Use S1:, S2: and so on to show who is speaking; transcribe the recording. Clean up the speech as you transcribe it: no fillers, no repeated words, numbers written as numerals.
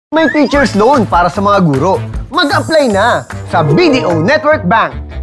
S1: May teacher's loan para sa mga guro. Mag-apply na sa BDO Network Bank.